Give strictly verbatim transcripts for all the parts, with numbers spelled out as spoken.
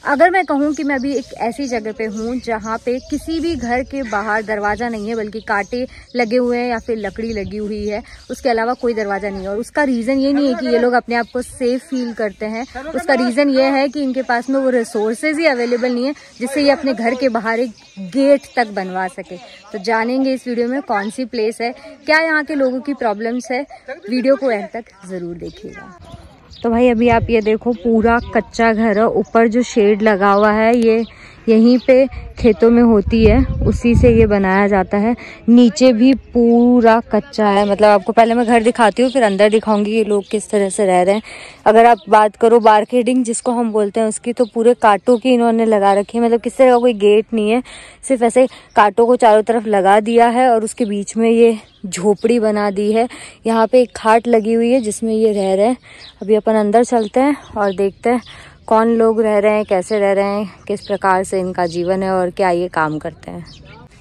अगर मैं कहूँ कि मैं अभी एक ऐसी जगह पे हूँ जहाँ पे किसी भी घर के बाहर दरवाज़ा नहीं है, बल्कि कांटे लगे हुए हैं या फिर लकड़ी लगी हुई है, उसके अलावा कोई दरवाज़ा नहीं है। और उसका रीज़न ये नहीं है कि ये लोग अपने आप को सेफ फील करते हैं, उसका रीज़न ये है कि इनके पास में वो रिसोर्सेज ही अवेलेबल नहीं है जिससे ये अपने घर के बाहर एक गेट तक बनवा सके। तो जानेंगे इस वीडियो में कौन सी प्लेस है, क्या यहाँ के लोगों की प्रॉब्लम्स है। वीडियो को एंड तक ज़रूर देखिएगा। तो भाई अभी आप ये देखो, पूरा कच्चा घर है। ऊपर जो शेड लगा हुआ है ये यहीं पे खेतों में होती है, उसी से ये बनाया जाता है। नीचे भी पूरा कच्चा है। मतलब आपको पहले मैं घर दिखाती हूँ, फिर अंदर दिखाऊंगी ये लोग किस तरह से रह रहे हैं। अगर आप बात करो बारकेडिंग जिसको हम बोलते हैं उसकी, तो पूरे कांटों की इन्होंने लगा रखी है। मतलब किस तरह का कोई गेट नहीं है, सिर्फ ऐसे कांटों को चारों तरफ लगा दिया है और उसके बीच में ये झोपड़ी बना दी है। यहाँ पे एक खाट लगी हुई है जिसमें ये रह रहे हैं। अभी अपन अंदर चलते हैं और देखते हैं कौन लोग रह रहे हैं, कैसे रह रहे हैं, किस प्रकार से इनका जीवन है और क्या ये काम करते हैं।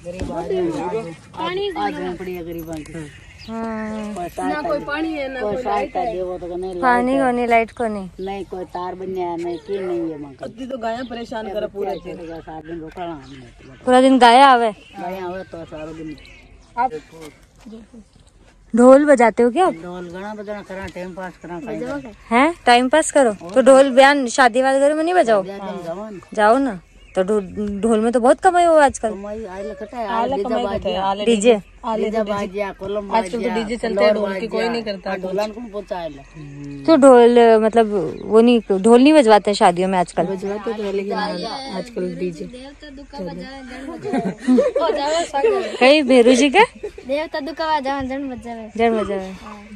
ना कोई पानी है ना कोई लाइट है। पानी को नहीं, लाइट को नहीं, नहीं कोई तार बन नहीं की नहीं है। अद्दी तो गाय परेशान कर पूरा दिन रोकना पूरा दिन गाय आवे गाय आवे तो सारा दिन। आप ढोल बजाते हो क्या? ढोल गाना बजाना करा, टाइम पास करा हैं, टाइम पास करो तो ढोल बयान शादी वाले घर में नहीं बजाओ? जाओ ना। तो ढोल में तो बहुत कमाई हो आजकल। डीजे आजकल तो डीजे चलते हैं, ढोल की कोई नहीं करता। ढोलन को पहुंचाएगा तो ढोल मतलब वो नहीं, ढोल नहीं बजवाते शादियों में आजकल? बजवाते तो लेकिन आजकल डीजे कहीं भेरू जी के देवता दुका जन बजावे जन बजावे।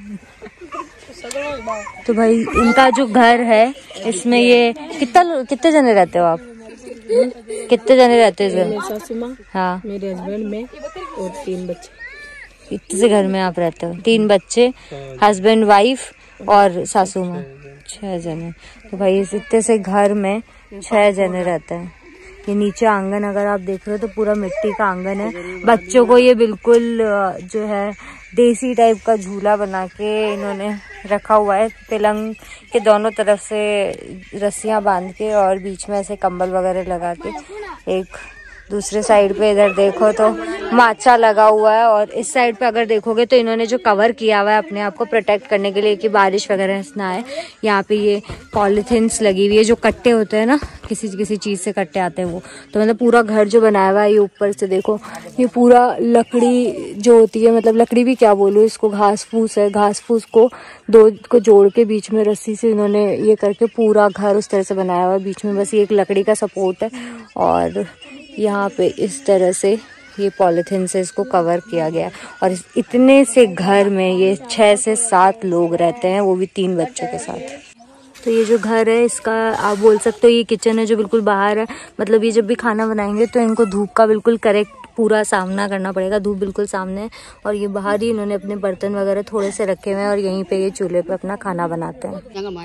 तो भाई इनका जो घर है इसमें ये कितना कितने जने रहते हो आप? कितने जने रहते हो इस घर? सासू माँ, हाँ, मेरे हस्बैंड में और तीन बच्चे। इतने घर में आप रहते हो? तीन बच्चे, हस्बैंड, वाइफ और सासू माँ, छह जने। तो भाई इस इतने से घर में छह जने रहते हैं। ये नीचे आंगन अगर आप देख रहे हो तो पूरा मिट्टी का आंगन है। बच्चों को ये बिल्कुल जो है देसी टाइप का झूला बना के इन्होंने रखा हुआ है। पलंग के दोनों तरफ से रस्सियां बांध के और बीच में ऐसे कंबल वगैरह लगा के। एक दूसरे साइड पे इधर देखो तो माचा लगा हुआ है, और इस साइड पे अगर देखोगे तो इन्होंने जो कवर किया हुआ है अपने आप को प्रोटेक्ट करने के लिए कि बारिश वगैरह ना आए, यहाँ पे ये पॉलीथिन्स लगी हुई है। जो कट्टे होते हैं ना, किसी किसी चीज़ से कट्टे आते हैं वो, तो मतलब पूरा घर जो बनाया हुआ है ये ऊपर से देखो, ये पूरा लकड़ी जो होती है, मतलब लकड़ी भी क्या बोलूँ इसको, घास फूस है। घास फूस को दो को जोड़ के बीच में रस्सी से इन्होंने ये करके पूरा घर उस तरह से बनाया हुआ है। बीच में बस ये एक लकड़ी का सपोर्ट है और यहाँ पे इस तरह से ये पॉलीथिन से इसको कवर किया गया। और इतने से घर में ये छः से सात लोग रहते हैं, वो भी तीन बच्चों के साथ। तो ये जो घर है इसका आप बोल सकते हो ये किचन है जो बिल्कुल बाहर है। मतलब ये जब भी खाना बनाएंगे तो इनको धूप का बिल्कुल करेक्ट पूरा सामना करना पड़ेगा। धूप बिल्कुल सामने है और ये बाहर ही इन्होंने अपने बर्तन वगैरह थोड़े से रखे हुए हैं और यहीं पे ये चूल्हे पे अपना खाना बनाते हैं।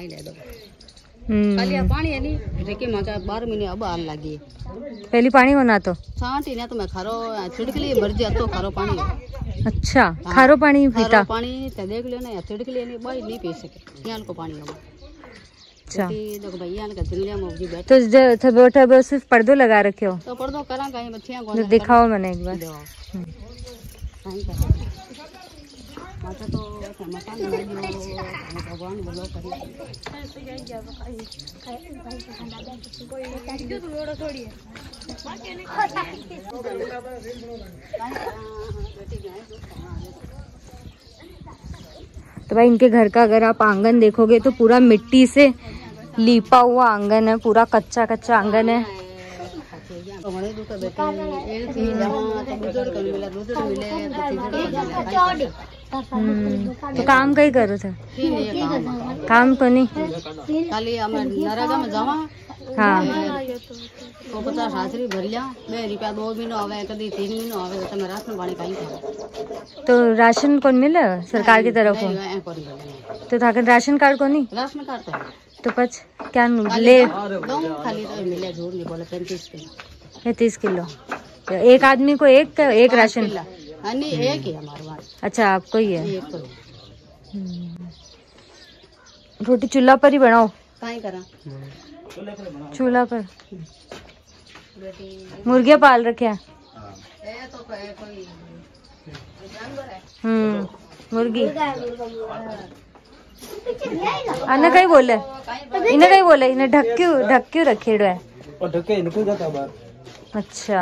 पानी है नहीं माचा बारह महीने अब आल लगी पहली पानी होना तो सांटी ना तो मैं खारो छिड़क लिए भर जा तो खारो पानी। अच्छा, खारो पानी पीता? पानी तो देख लियो ना, छिड़क लिए नहीं बाई नहीं पी सके यहाँ को पानी हो। अच्छा, देखो भैया का जिंगलिया में जी बैठ तो बैठे बैठे सिर्फ पर्दो लगा रखे हो? तो पर्दो करा कहीं बच्चियां को दिखाओ मैंने एक बार। माचा तो मकान बना दियो भगवान बोलो करी तो भाई इनके घर का अगर आप आंगन देखोगे तो पूरा मिट्टी से लीपा हुआ आंगन है, पूरा कच्चा कच्चा आंगन है। तो काम कहीं करो थे? काम को नहीं खाली नरेगा में जावा। हाँ, तो पचास हाजरी भर लिया बे रुपया दो महीना आवे कभी तीन महीना आवे तो मैं राशन पानी पाई था। तो राशन कौन मिले सरकार की तरफ हो? तो था राशन कार्ड को नहीं? राशन कार्ड तो पच क्या ले खाली तो मिले झूठ नहीं बोले पैंतीस किलो पैंतीस किलो एक आदमी को एक एक राशन? नहीं एक ही हमारे पास। अच्छा, आपको ही है? रोटी चूल्हा पर ही बनाओ? कहीं करा चूल्हा पर मुर्गियाँ पाल रखे हैं। हम्म मुर्गी अन्ना कहीं बोले इन्हें कहीं बोले इन्हें ढक क्यों ढक क्यों रखे है और ढके निकल जाता बाहर। अच्छा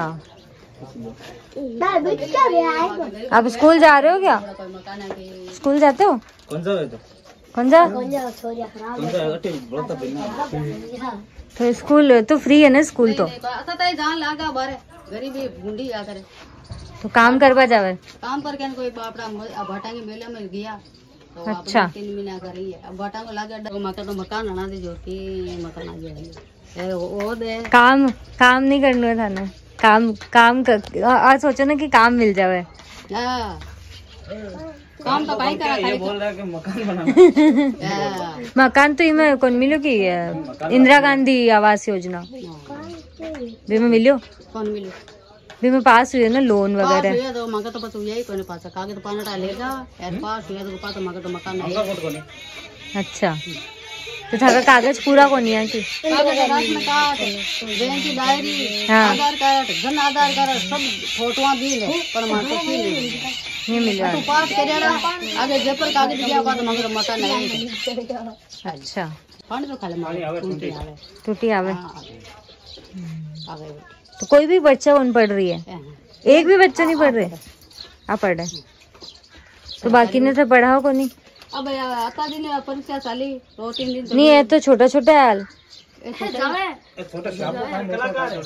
आप स्कूल जा रहे हो क्या? स्कूल जाते हो? कौन सा है तो कौन सा कौन सा अटे बोलता बिना तो स्कूल तो फ्री है ना स्कूल तो जान लागा बारे गरीबी बूंदी आ करे तो काम करवा जावे काम पर क्या कोई बापड़ा भटांगी मेले में गया तो अच्छा तीन महीना कर रही है अब भटांग लागे मकान तो मकान बना दे जो की मकान आ गया वो दे काम काम नहीं करना है थाने काम काम कर आज सोचो ना कि काम मिल जावे। हाँ काम तो काई करा ये बोल रहा है कि मकान बनाना मकान तो इमे कौन मिलो की इंदिरा गांधी आवास योजना भी में मिलियो कौन मिले भी में पास हुई है ना लोन पास वगैरह हुआ तो मगर तो बस यही कोने पास कागज पाना लेगा यार पास हुआ तो पास मगर तो मकान नहीं। अच्छा तो थाका कागज पूरा कौन है की कागज राशन कार्ड बैंक की डायरी हाँ। आधार कार्ड जन आधार कार्ड सब फोटोआं दी ले पर मां तो की नहीं नहीं मिला तो पास करेड़ा आगे जेपर कागज दिया बाद मगर मकान नहीं। अच्छा पानी तो खाली मारे टूटी आवे आगे तो कोई भी बच्चा उन पढ़ रही है एक भी बच्चा नहीं पढ़ रहे आप पढ़ रहे तो बाकी ने तो पढ़ाओ को नहीं अब आता दिन परीक्षा चाली दो तीन दिन नहीं है तो छोटा छोटा है हाल छोटा शाम को खाने कलाकार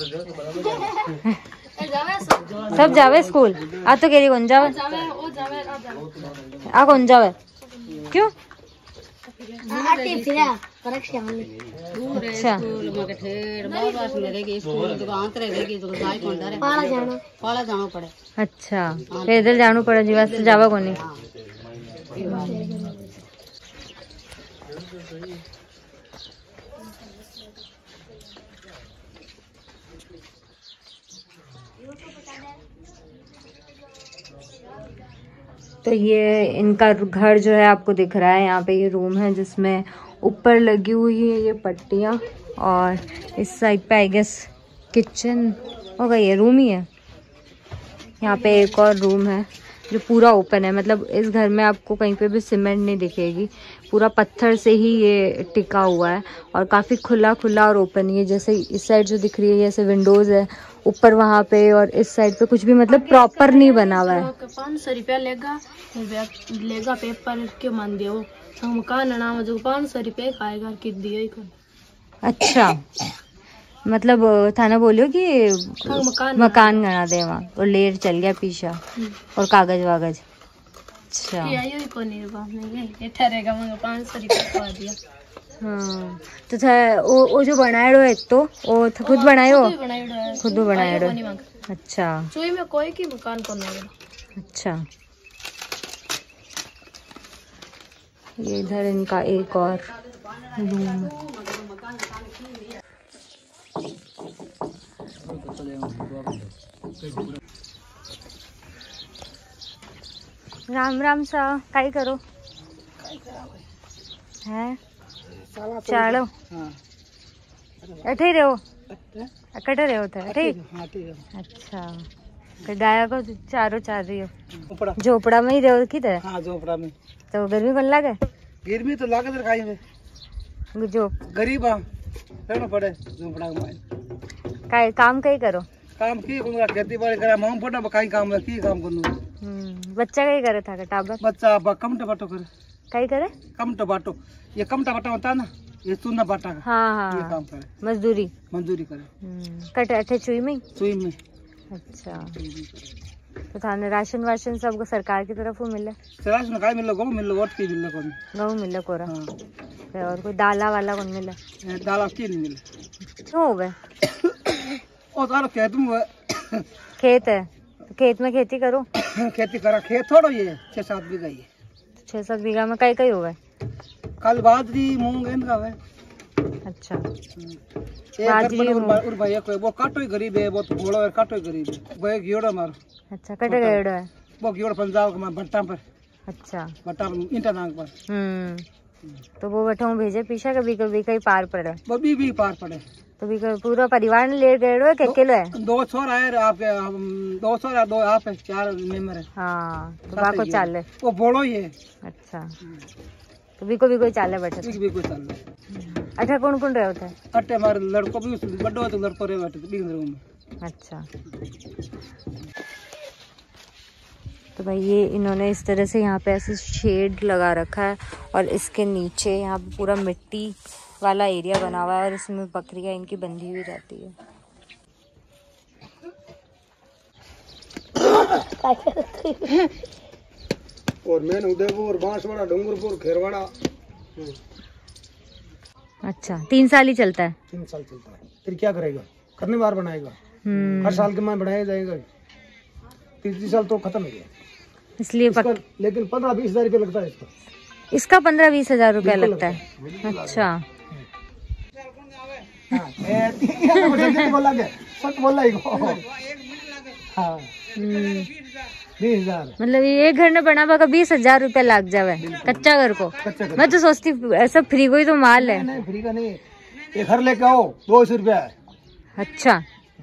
सब जावे स्कूल आ तो केरी कौन जावे आ कौन जावे क्यों अच्छा पाला जाना पड़े अच्छा पैदल जाना पड़े जी वास्ते जावा को नहीं। तो ये इनका घर जो है आपको दिख रहा है यहाँ पे ये रूम है जिसमें ऊपर लगी हुई है ये पट्टियाँ और इस साइड पे आई गेस किचन होगा ये रूम ही है। यहाँ पे एक और रूम है जो पूरा ओपन है मतलब इस घर में आपको कहीं पे भी सीमेंट नहीं दिखेगी पूरा पत्थर से ही ये टिका हुआ है और काफ़ी खुला खुला और ओपन है। जैसे इस साइड जो दिख रही है जैसे विंडोज़ है ऊपर वहाँ पे और इस साइड पे कुछ भी मतलब प्रॉपर नहीं बना हुआ है। पाँच सौ रुपया लेगा लेगा पेपर क्यों मान दियो मकान नाम जो पाँच सौ रुपये खाएगा कि दियो। अच्छा मतलब थाना बोलियो कि मकान मकान गणा दे वहाँ और लेर चल गया पीछा और कागज वागज। अच्छा पाँच सौ रुपया दिया। हाँ तो था वो वो जो बनाएड़ो है तो वो खुद बनायो खुद बनाएड़ो। अच्छा चोई में कोई की मकान को नहीं। अच्छा ये इधर इनका एक और रूम। राम राम सा काई करो है चालो अठे रहो अकटे रहो थे ठीक। अच्छा तो गाया को चारो चार रही हो झोपड़ा में ही रहो किधर? हाँ झोपड़ा में। तो गर्मी कौन लागे? गर्मी तो लागे तो खाई में जो गरीब रहना पड़े झोपड़ा में काई काम कई करो काम की कोनो खेती बाड़ी करा मां फोटा बकाई काम की काम करनु। हम्म बच्चा कई करे था टाबर बच्चा अब कम टबाटो करे कई करे कम टबाटो ये कम टबाटो होता ना ये चूना बाटा का हाँ हाँ ये काम करे मजदूरी मजदूरी करे हम्म कटे अठे चुई में सुई में। अच्छा तो थाने राशन वाशन सब सरकार की तरफ मिले राशन का मिल गो मिल वोट की मिल कोन गहू मिले कोरा हां और कोई दाला वाला कौन मिले दाल की नहीं मिले क्यों हो गए ओ तारो खेत में खेत है तो खेत में खेती करो खेती करा खेत थोड़ो ये छह सात बीघा ये छह सात बीघा में कई कई हो गए कल बाजरी मूंग इनका है। अच्छा बाजरी और भाई कोई वो काटो ही गरीब है वो तो घोड़ा है काटो ही गरीब है भाई गियोड़ा मार। अच्छा कटे गएड़ो है वो गियोड़ा पंजाब के भट्टा पर। अच्छा भट्टा इंटा नांग पर। हम्म तो वो बैठा भेजे पीछे कभी कभी कहीं पार पड़े वो भी भी पार पड़े तो भी पूरा परिवार ने ले गए हो क्या अकेले है? दो छोर आए आपके दो छोर दो आप है चार मेंबर है। हाँ तो बाको चाले वो बोलो ही है। अच्छा तो भी को भी कोई चाले बैठे भी कोई चाले। अच्छा कौन कौन रहे होते हैं? अट्ठे हमारे लड़कों भी बड़ो तो लड़कों रहे बैठे बीस रूम में। अच्छा तो भाई ये इन्होंने इस तरह से यहाँ पे ऐसे शेड लगा रखा है और इसके नीचे यहाँ पे पूरा मिट्टी वाला एरिया बना हुआ है और इसमें बकरियां इनकी बंधी हुई रहती है। और मैंने उदयपुर बांसवाड़ा डूंगरपुर खेरवाड़ा। अच्छा तीन साल ही चलता है? तीन साल चलता है। फिर क्या करेगा? करने बार बनाएगा। हर साल के में बढ़ाया जाएगा। तीसरी साल तो खत्म हो गया इसलिए इसका, लेकिन पंद्रह बीस हजार रुपया लगता है इसका। इसका पंद्रह बीस हजार रुपया लगता है। अच्छा मतलब ये एक घर में बना हुआ बीस हजार रुपया लग जावे कच्चा घर को। मैं तो सोचती ऐसा फ्री को ही तो माल है। नहीं फ्री का नहीं, एक घर लेके आओ दो सौ रुपया है। अच्छा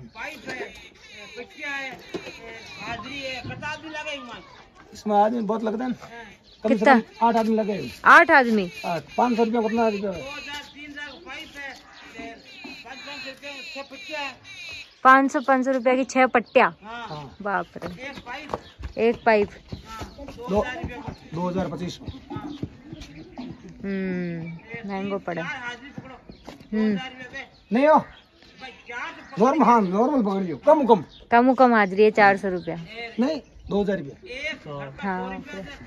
इसमें आदमी बहुत लगता है ना। कितना? आठ आदमी लगे। आठ आदमी पाँच सौ रुपया कितना रुपया? पाँच सौ पाँच सौ रुपया की छह पट्टिया। बाप रे एक पाइप दो दो हजार पच्चीस। हम्म महंगो पड़े। हम्म नहीं हो नॉर्मल। हाँ नॉर्मल पकड़ियो कम कम कम कम हाजरी है चार सौ रुपया। नहीं दो हजार रुपया। हाँ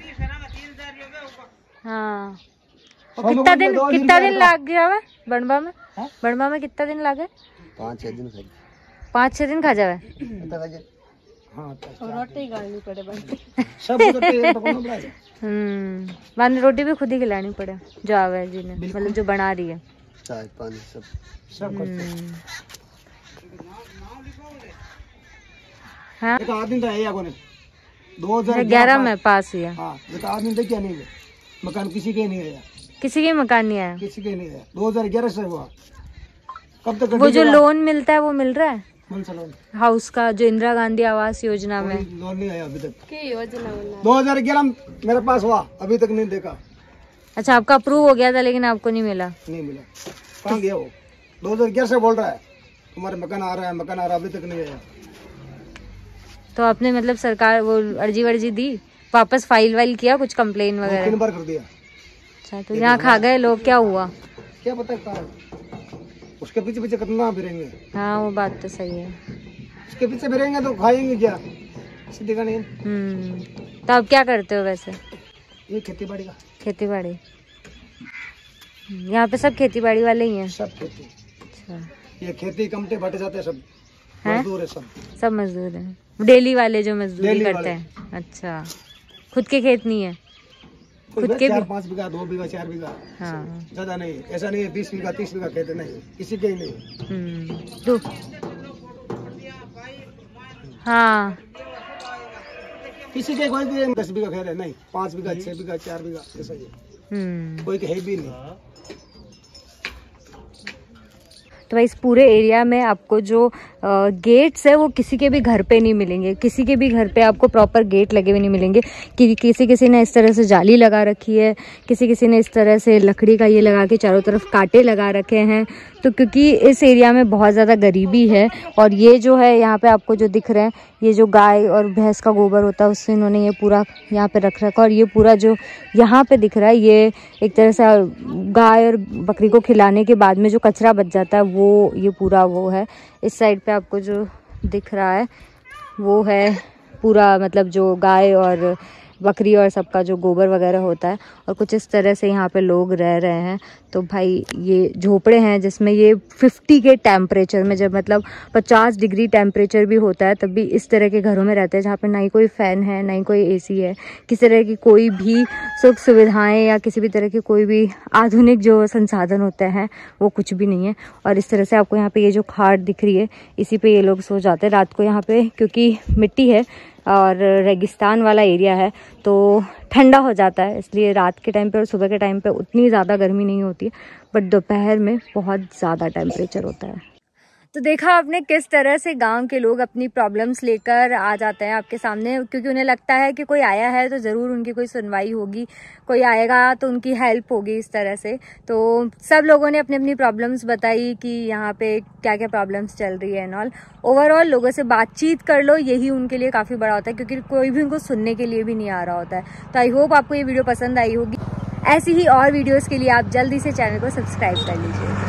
हाँ कितना दिन कितना दिन लग गया है बनवा में? बनवा में कितना दिन लगे? पाँच छह दिन पाँच छह दिन खा जावे। रोटी खानी पड़े सब हम्म बाद रोटी भी खुद ही खिलानी पड़े जो आवे जी ने मतलब जो बना रही है। चाय पानी सब सब हाँ एक आदमी तो है या कोने दो हजार ग्यारह में पास हुआ। हाँ एक आदमी तो क्या नहीं है मकान किसी के नहीं आया। किसी के मकान नहीं आया? किसी के नहीं आया। दो हजार ग्यारह से हुआ। कब तक वो जो लोन मिलता है वो मिल रहा है? कौन सा लोन? हाउस का जो इंदिरा गांधी आवास योजना में लोन नहीं आया अभी तक। की योजना दो हजार ग्यारह मेरे पास हुआ अभी तक नहीं देखा। अच्छा आपका अप्रूव हो गया था लेकिन आपको नहीं मिला? नहीं मिला। कहाँ गया वो? दो हजार ग्यारह से बोल रहा है तुम्हारे मकान आ रहा है मकान आ रहा है अभी तक नहीं आया। तो आपने मतलब सरकार वो अर्जी वर्जी दी वापस फाइल वाइल किया कुछ कंप्लेन वगैरह? तीन बार कर दिया। अच्छा तो यहाँ खा गए लोग क्या हुआ? क्या पता कहाँ उसके पीछे पीछे कितना फिरेंगे। हाँ वो बात तो सही है। उसके पीछे फिरेंगे तो खाएंगे क्या? सीधी का नहीं। हम्म तो आप क्या करते हो वैसे? ये खेती बाड़ी का। खेती बाड़ी यहाँ पे सब खेती बाड़ी वाले ही हैं? सब खेती। अच्छा ये खेती कमटे बटे जाते हैं सब मजदूर है सब सब मजदूर हैं डेली वाले जो मजदूरी करते हैं। अच्छा खुद के खेत नहीं है? खुद के चार पाँच बीघा दो बीघा चार बीघा। हाँ ज्यादा नहीं ऐसा नहीं है बीस बीघा तीस बीघा खेत नहीं किसी के ही नहीं। हम्म तो हाँ किसी के कोई भी दस बीघा खेत है नहीं पाँच बीघा छह बीघा चार बीघा ऐसा ही है। कोई है भी नहीं। तो भाई इस पूरे एरिया में आपको जो गेट्स है वो किसी के भी घर पे नहीं मिलेंगे। किसी के भी घर पे आपको प्रॉपर गेट लगे हुए नहीं मिलेंगे कि किसी किसी ने इस तरह से जाली लगा रखी है किसी किसी ने इस तरह से लकड़ी का ये लगा के चारों तरफ कांटे लगा रखे हैं। तो क्योंकि इस एरिया में बहुत ज़्यादा गरीबी है और ये जो है यहाँ पे आपको जो दिख रहे हैं ये जो गाय और भैंस का गोबर होता है उससे इन्होंने ये पूरा यहाँ पे रख रखा और ये पूरा जो यहाँ पे दिख रहा है ये एक तरह से गाय और बकरी को खिलाने के बाद में जो कचरा बच जाता है वो ये पूरा वो है। इस साइड पे आपको जो दिख रहा है वो है पूरा मतलब जो गाय और बकरी और सबका जो गोबर वगैरह होता है और कुछ इस तरह से यहाँ पे लोग रह रहे हैं। तो भाई ये झोपड़े हैं जिसमें ये पचास के टेम्परेचर में जब मतलब पचास डिग्री टेम्परेचर भी होता है तब भी इस तरह के घरों में रहते हैं जहाँ पे ना ही कोई फ़ैन है ना ही कोई एसी है किसी तरह की कोई भी सुख सुविधाएं या किसी भी तरह के कोई भी आधुनिक जो संसाधन होते हैं वो कुछ भी नहीं है। और इस तरह से आपको यहाँ पे ये जो खाट दिख रही है इसी पे ये लोग सो जाते हैं रात को यहाँ पे क्योंकि मिट्टी है और रेगिस्तान वाला एरिया है तो ठंडा हो जाता है, इसलिए रात के टाइम पे और सुबह के टाइम पे उतनी ज़्यादा गर्मी नहीं होती है, बट दोपहर में बहुत ज़्यादा टेम्परेचर होता है। तो देखा आपने किस तरह से गांव के लोग अपनी प्रॉब्लम्स लेकर आ जाते हैं आपके सामने, क्योंकि उन्हें लगता है कि कोई आया है तो ज़रूर उनकी कोई सुनवाई होगी, कोई आएगा तो उनकी हेल्प होगी इस तरह से। तो सब लोगों ने अपनी अपनी प्रॉब्लम्स बताई कि यहाँ पे क्या क्या प्रॉब्लम्स चल रही है एंड ऑल। ओवरऑल लोगों से बातचीत कर लो, यही उनके लिए काफ़ी बड़ा होता है, क्योंकि कोई भी उनको सुनने के लिए भी नहीं आ रहा होता है। तो आई होप आपको ये वीडियो पसंद आई होगी। ऐसी ही और वीडियोज़ के लिए आप जल्दी से चैनल को सब्सक्राइब कर लीजिए।